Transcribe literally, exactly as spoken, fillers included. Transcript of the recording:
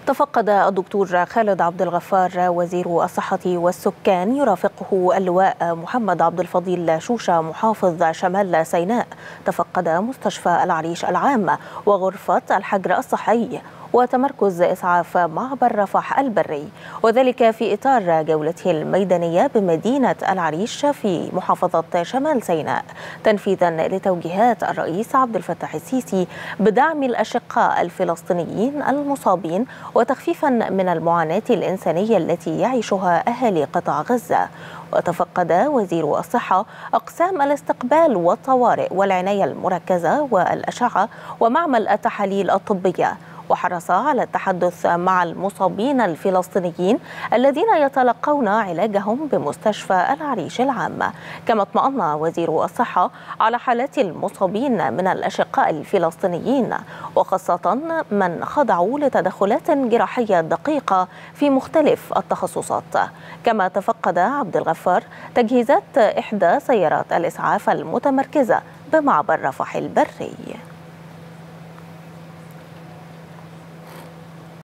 تفقد الدكتور خالد عبد الغفار وزير الصحة والسكان يرافقه اللواء محمد عبد الفضيل شوشة محافظ شمال سيناء. تفقد مستشفى العريش العام وغرفة الحجر الصحي وتمركز إسعاف معبر رفح البري، وذلك في إطار جولته الميدانية بمدينة العريش في محافظة شمال سيناء، تنفيذا لتوجيهات الرئيس عبد الفتاح السيسي بدعم الأشقاء الفلسطينيين المصابين وتخفيفا من المعاناة الإنسانية التي يعيشها أهالي قطاع غزة. وتفقد وزير الصحة أقسام الاستقبال والطوارئ والعناية المركزة والأشعة ومعمل التحاليل الطبية، وحرص على التحدث مع المصابين الفلسطينيين الذين يتلقون علاجهم بمستشفى العريش العام. كما اطمأن وزير الصحة على حالات المصابين من الأشقاء الفلسطينيين، وخاصة من خضعوا لتدخلات جراحية دقيقة في مختلف التخصصات. كما تفقد عبد الغفار تجهيزات إحدى سيارات الإسعاف المتمركزة بمعبر رفح البري.